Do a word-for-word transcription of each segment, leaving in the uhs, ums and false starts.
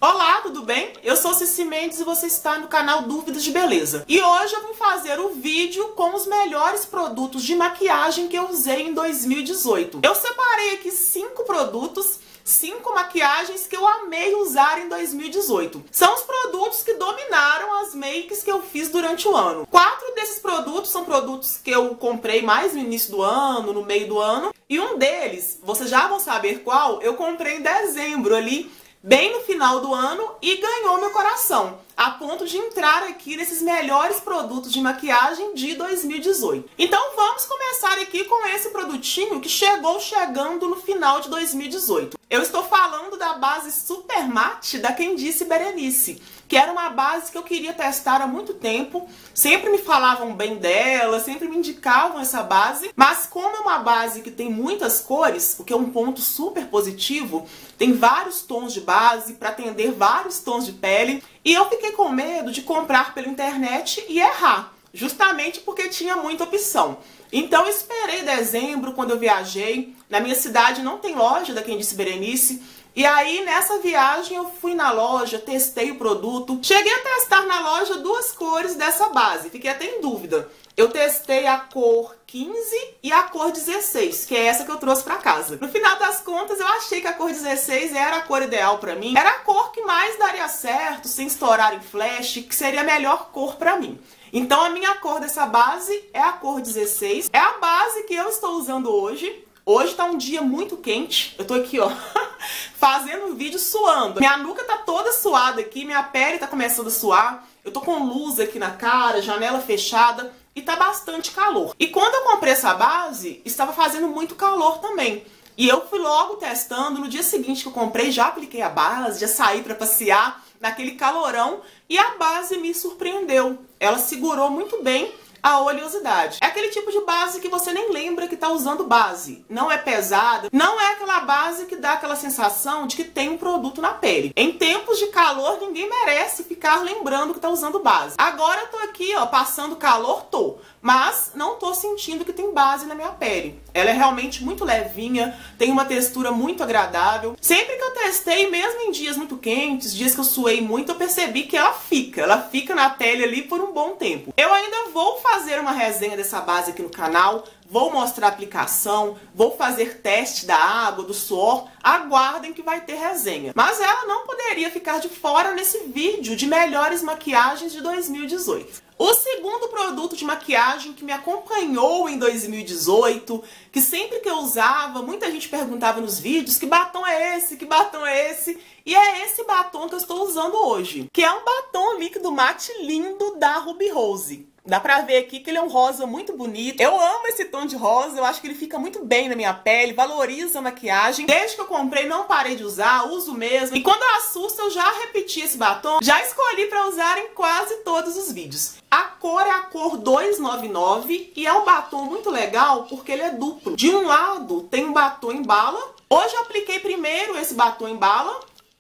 Olá, tudo bem? Eu sou Cici Mendes e você está no canal Dúvidas de Beleza. E hoje eu vim fazer o vídeo com os melhores produtos de maquiagem que eu usei em dois mil e dezoito. Eu separei aqui cinco produtos, cinco maquiagens que eu amei usar em dois mil e dezoito. São os produtos que dominaram as makes que eu fiz durante o ano. Quatro desses produtos são produtos que eu comprei mais no início do ano, no meio do ano. E um deles, vocês já vão saber qual, eu comprei em dezembro ali, bem no final do ano, e ganhou meu coração, a ponto de entrar aqui nesses melhores produtos de maquiagem de dois mil e dezoito. Então vamos começar aqui com esse produtinho que chegou chegando no final de dois mil e dezoito. Eu estou falando da base Super Matte da Quem Disse Berenice, que era uma base que eu queria testar há muito tempo. Sempre me falavam bem dela, sempre me indicavam essa base, mas como é uma base que tem muitas cores, o que é um ponto super positivo, tem vários tons de base para atender vários tons de pele, e eu fiquei com medo de comprar pela internet e errar, justamente porque tinha muita opção. Então eu esperei dezembro, quando eu viajei. Na minha cidade não tem loja da Quem Disse Berenice. E aí, nessa viagem, eu fui na loja, testei o produto. Cheguei a testar na loja duas cores dessa base. Fiquei até em dúvida. Eu testei a cor quinze e a cor dezesseis, que é essa que eu trouxe pra casa. No final das contas, eu achei que a cor dezesseis era a cor ideal pra mim. Era a cor que mais daria certo, sem estourar em flash, que seria a melhor cor pra mim. Então, a minha cor dessa base é a cor dezesseis. É a base que eu estou usando hoje. Hoje tá um dia muito quente. Eu tô aqui, ó, fazendo um vídeo suando. Minha nuca tá toda suada aqui, minha pele tá começando a suar. Eu tô com luz aqui na cara, janela fechada e tá bastante calor. E quando eu comprei essa base, estava fazendo muito calor também. E eu fui logo testando. No dia seguinte que eu comprei, já apliquei a base, já saí pra passear naquele calorão. E a base me surpreendeu. Ela segurou muito bem a oleosidade. É aquele tipo de base que você nem lembra que tá usando base. Não é pesada, não é aquela base que dá aquela sensação de que tem um produto na pele. Em tempos de calor, ninguém merece ficar lembrando que tá usando base. Agora eu tô aqui, ó, passando calor, tô. Mas não tô sentindo que tem base na minha pele. Ela é realmente muito levinha, tem uma textura muito agradável. Sempre que eu testei, mesmo em dias muito quentes, dias que eu suei muito, eu percebi que ela fica. Ela fica na pele ali por um bom tempo. Eu ainda vou fazer uma resenha dessa base aqui no canal. Vou mostrar a aplicação, vou fazer teste da água, do suor. Aguardem que vai ter resenha. Mas ela não poderia ficar de fora nesse vídeo de melhores maquiagens de dois mil e dezoito. O segundo produto de maquiagem que me acompanhou em dois mil e dezoito, que sempre que eu usava, muita gente perguntava nos vídeos: que batom é esse? Que batom é esse? E é esse batom que eu estou usando hoje, que é um batom líquido mate lindo da Ruby Rose. Dá pra ver aqui que ele é um rosa muito bonito. Eu amo esse tom de rosa, eu acho que ele fica muito bem na minha pele, valoriza a maquiagem. Desde que eu comprei, não parei de usar, uso mesmo. E quando eu assusto, eu já repeti esse batom, já escolhi pra usar em quase todos os vídeos. A cor é a cor dois nove nove e é um batom muito legal porque ele é duplo. De um lado tem um batom em bala. Hoje eu apliquei primeiro esse batom em bala.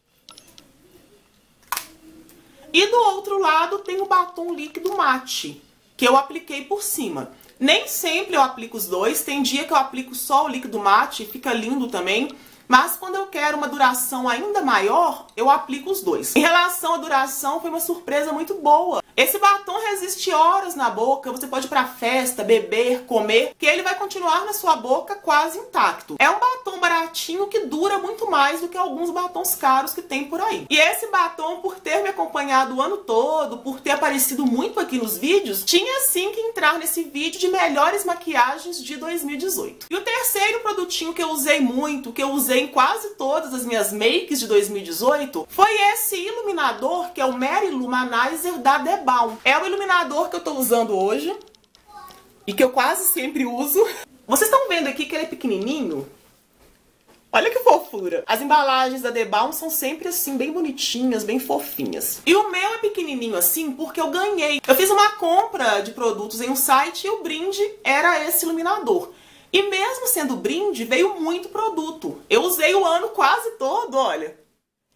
E do outro lado tem o batom líquido mate, que eu apliquei por cima. Nem sempre eu aplico os dois, tem dia que eu aplico só o líquido mate, fica lindo também. Mas quando eu quero uma duração ainda maior, eu aplico os dois. Em relação à duração, foi uma surpresa muito boa. Esse batom resiste horas na boca, você pode ir pra festa, beber, comer, que ele vai continuar na sua boca quase intacto. É um batom baratinho que dura muito mais do que alguns batons caros que tem por aí. E esse batom, por ter me acompanhado o ano todo, por ter aparecido muito aqui nos vídeos, tinha sim que entrar nesse vídeo de melhores maquiagens de dois mil e dezoito. E o terceiro produtinho que eu usei muito, que eu usei em quase todas as minhas makes de dois mil e dezoito, foi esse iluminador, que é o Mary Luminizer da The Balm. É o iluminador que eu tô usando hoje e que eu quase sempre uso. Vocês estão vendo aqui que ele é pequenininho? Olha que fofura! As embalagens da The Balm são sempre assim, bem bonitinhas, bem fofinhas. E o meu é pequenininho assim porque eu ganhei. Eu fiz uma compra de produtos em um site e o brinde era esse iluminador. E mesmo sendo brinde, veio muito produto. Eu usei o ano quase todo, olha.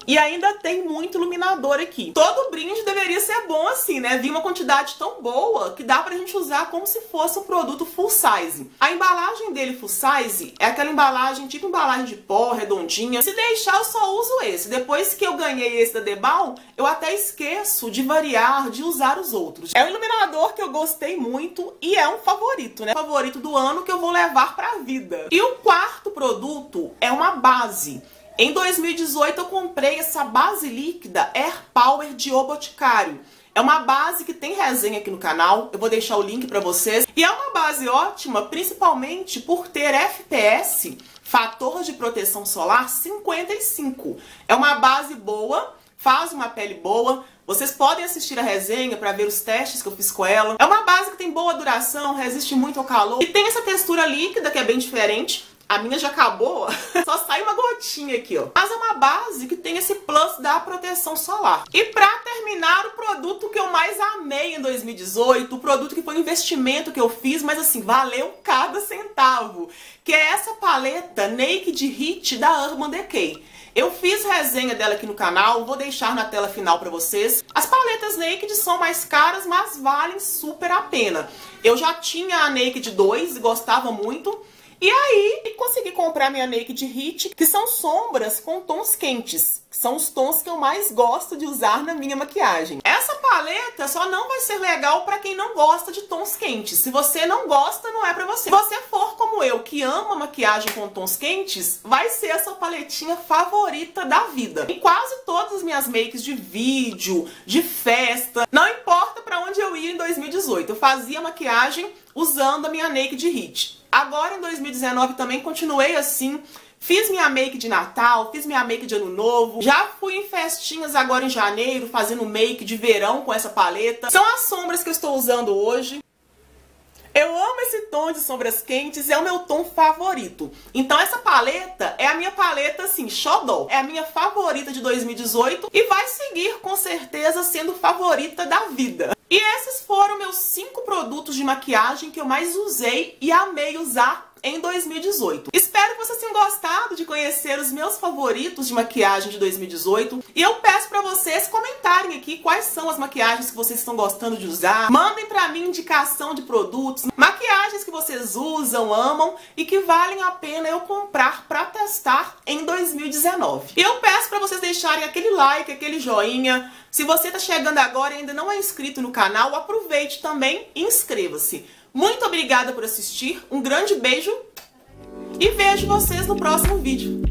E ainda tem muito iluminador aqui. Todo brinde deveria ser bom assim, né? Vi uma quantidade tão boa que dá pra gente usar como se fosse um produto full size. A embalagem dele full size é aquela embalagem, tipo embalagem de pó, redondinha. Se deixar, eu só uso esse. Depois que eu ganhei esse da Debal, eu até esqueço de variar, de usar os outros. É um iluminador que eu gostei muito e é um favorito, né? Favorito do ano que eu vou levar pra vida. E o quarto produto é uma base. Em dois mil e dezoito eu comprei essa base líquida Air Power de O Boticário. É uma base que tem resenha aqui no canal, eu vou deixar o link pra vocês. E é uma base ótima, principalmente por ter F P S, fator de proteção solar, cinquenta e cinco. É uma base boa, faz uma pele boa. Vocês podem assistir a resenha para ver os testes que eu fiz com ela. É uma base que tem boa duração, resiste muito ao calor. E tem essa textura líquida que é bem diferente. A minha já acabou, só sai uma gotinha aqui, ó. Mas é uma base que tem esse plus da proteção solar. E pra terminar, o produto que eu mais amei em dois mil e dezoito, o produto que foi um investimento que eu fiz, mas assim, valeu cada centavo, que é essa paleta Naked Heat da Urban Decay. Eu fiz resenha dela aqui no canal, vou deixar na tela final pra vocês. As paletas Naked são mais caras, mas valem super a pena. Eu já tinha a Naked dois e gostava muito. E aí, consegui comprar minha Naked Heat, que são sombras com tons quentes. Que são os tons que eu mais gosto de usar na minha maquiagem. Essa paleta só não vai ser legal pra quem não gosta de tons quentes. Se você não gosta, não é pra você. Se você for como eu, que ama maquiagem com tons quentes, vai ser essa paletinha favorita da vida. Em quase todas as minhas makes de vídeo, de festa, não importa pra onde eu ia em dois mil e dezoito, eu fazia maquiagem usando a minha Naked Heat. Agora em dois mil e dezenove também continuei assim, fiz minha make de Natal, fiz minha make de Ano Novo, já fui em festinhas agora em janeiro, fazendo make de verão com essa paleta. São as sombras que eu estou usando hoje. Eu amo esse tom de sombras quentes, é o meu tom favorito. Então essa paleta é a minha paleta, assim, xodó. É a minha favorita de dois mil e dezoito e vai seguir, com certeza, sendo favorita da vida. E esses foram meus cinco produtos de maquiagem que eu mais usei e amei usar em dois mil e dezoito. Espero que vocês tenham gostado de conhecer os meus favoritos de maquiagem de dois mil e dezoito. E eu peço pra vocês comentarem aqui quais são as maquiagens que vocês estão gostando de usar. Mandem pra mim indicação de produtos, maquiagens que vocês usam, amam e que valem a pena eu comprar pra testar em dois mil e dezenove. E eu peço pra vocês deixarem aquele like, aquele joinha. Se você tá chegando agora e ainda não é inscrito no canal, aproveite também e inscreva-se. Muito obrigada por assistir, um grande beijo e vejo vocês no próximo vídeo.